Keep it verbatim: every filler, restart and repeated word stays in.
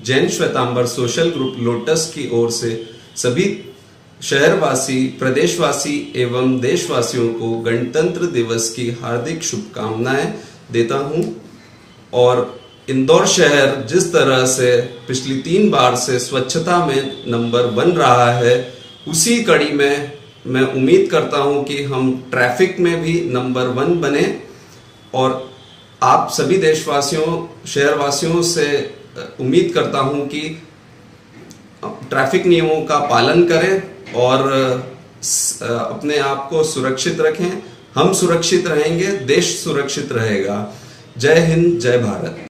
Jain Shwetambar social group lotus की ओर से सभी शहरवासी, प्रदेशवासी एवं देशवासियों को गणतंत्र दिवस की हार्दिक शुभकामनाएं देता हूं। और इंदौर शहर जिस तरह से पिछली तीन बार से स्वच्छता में नंबर वन रहा है, उसी कड़ी में मैं उम्मीद करता हूं कि हम ट्रैफिक में भी नंबर वन बने। और आप सभी देशवासियों, शहरवासियों से उम्मीद करता हूं कि ट्रैफिक नियमों का पालन करें और अपने आप को सुरक्षित रखें। हम सुरक्षित रहेंगे, देश सुरक्षित रहेगा। जय हिंद, जय भारत।